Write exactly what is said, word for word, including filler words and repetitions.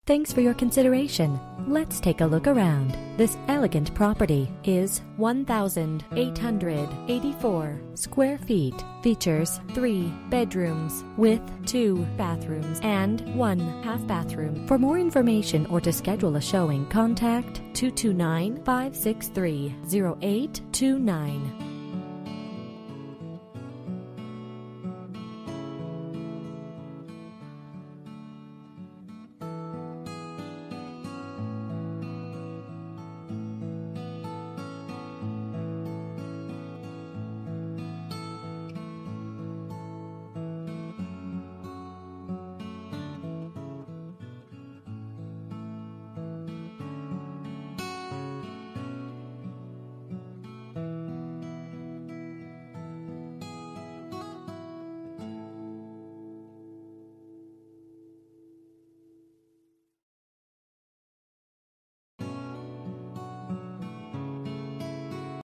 Thanks for your consideration. Let's take a look around. This elegant property is one thousand eight hundred eighty-four square feet. Features three bedrooms with two bathrooms and one half bathroom. For more information or to schedule a showing, contact two two nine, five six three, zero eight two nine.